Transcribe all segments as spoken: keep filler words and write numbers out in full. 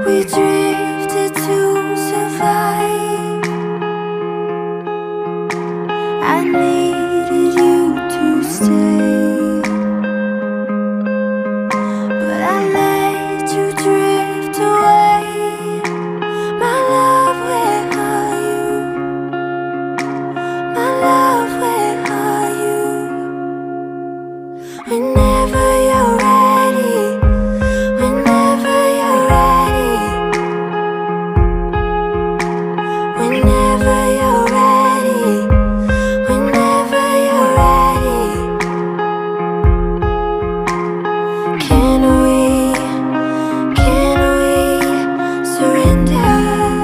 We drifted to survive. I needed you to stay, but I let you drift away. My love, where are you? My love, where are you? Whenever you're ready, whenever you're ready, whenever you're ready, whenever you're ready. Can we, can we surrender?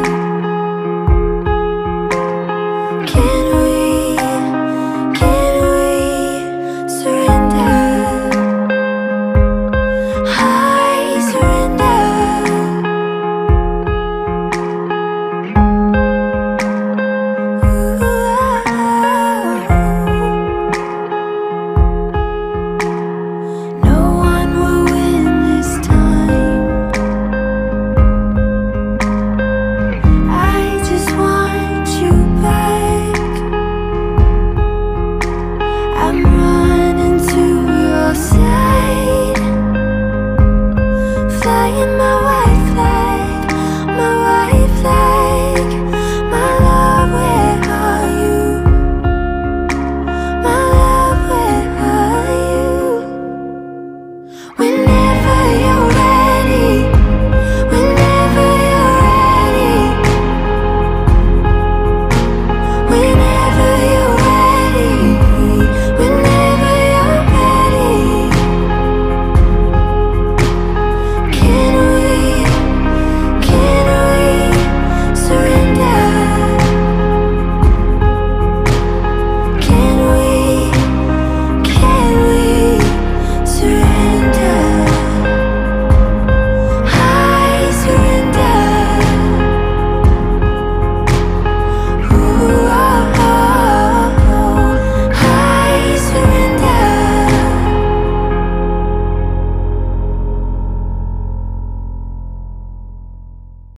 Can we, can we surrender? I surrender. Ooh, no one will win this time. I just want you back. I'm running to your side, flying my way.